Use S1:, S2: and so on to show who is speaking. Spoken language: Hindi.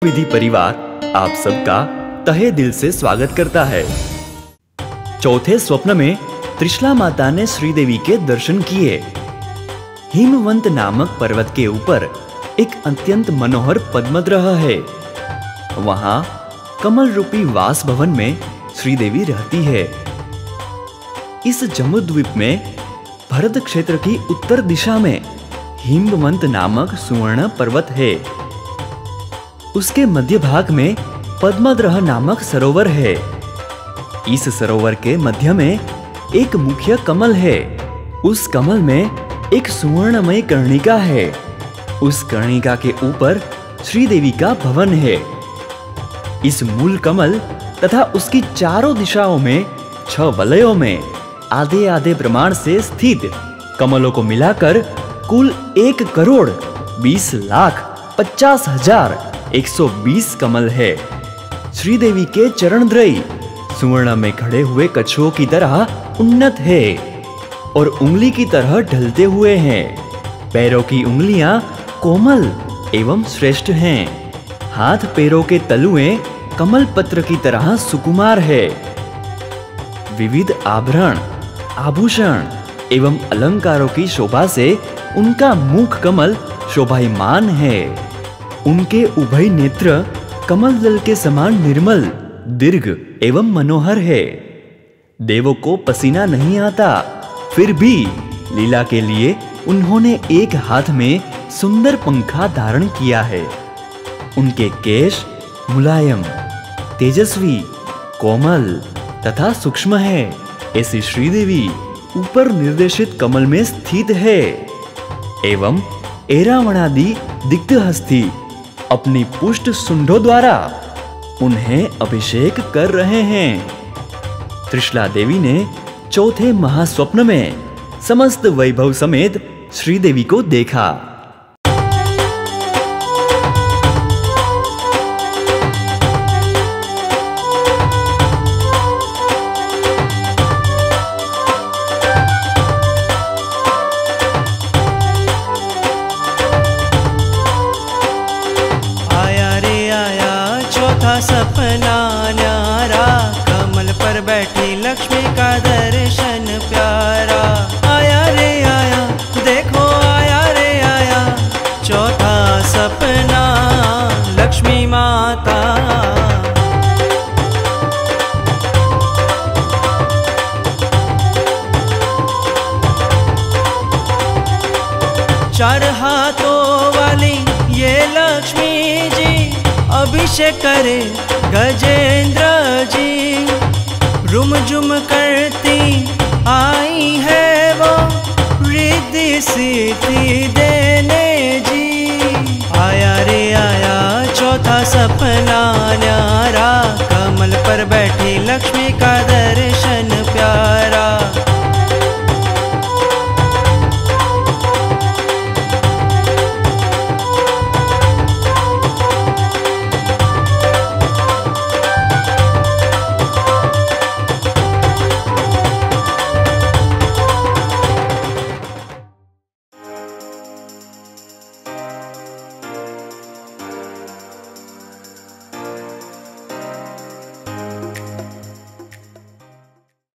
S1: विधि परिवार आप सबका तहे दिल से स्वागत करता है। चौथे स्वप्न में त्रिशला माता ने श्रीदेवी के दर्शन किए। हिमवंत नामक पर्वत के ऊपर एक अत्यंत मनोहर पद्मद्रह है। वहां कमल रूपी वास भवन में श्रीदेवी रहती है। इस जम्बूद्वीप में भरत क्षेत्र की उत्तर दिशा में हिमवंत नामक सुवर्ण पर्वत है। उसके मध्य भाग में पद्मद्रह नामक सरोवर है। इस सरोवर के मध्य में एक मुख्य कमल है। उस कमल में एक सुवर्णमय कर्णिका है। उस कर्णिका के ऊपर श्रीदेवी का भवन है। इस मूल कमल तथा उसकी चारों दिशाओं में 6 वलयों में आधे आधे प्रमाण से स्थित कमलों को मिलाकर कुल 1,20,50,120 कमल है। श्रीदेवी के चरणद्वय सुवर्ण में खड़े हुए कछुओं की तरह उन्नत है और उंगली की तरह ढलते हुए हैं। पैरों की उंगलियां कोमल एवं श्रेष्ठ हैं। हाथ पैरों के तलुए कमल पत्र की तरह सुकुमार है। विविध आभरण, आभूषण एवं अलंकारों की शोभा से उनका मुख कमल शोभायमान है। उनके उभय नेत्र कमल दल के समान निर्मल, दीर्घ एवं मनोहर है। देवों को पसीना नहीं आता, फिर भी लीला के लिए उन्होंने एक हाथ में सुंदर पंखा धारण किया है। उनके केश मुलायम, तेजस्वी, कोमल तथा सूक्ष्म है। ऐसी श्रीदेवी ऊपर निर्देशित कमल में स्थित है एवं ऐरावणादि दिग्धहस्ती अपनी पुष्ट सुंडों द्वारा उन्हें अभिषेक कर रहे हैं। त्रिशला देवी ने चौथे महास्वप्न में समस्त वैभव समेत श्रीदेवी को देखा।
S2: सपना न्यारा, कमल पर बैठी लक्ष्मी का दर्शन प्यारा। आया रे आया, देखो आया रे आया, चौथा सपना लक्ष्मी माता। चार हाथों वाली ये लक्ष्मी जी अभिषेक करे गजेंद्र जी। रुम झुम करती आई है वो, रिद्धि सिद्धि देने जी।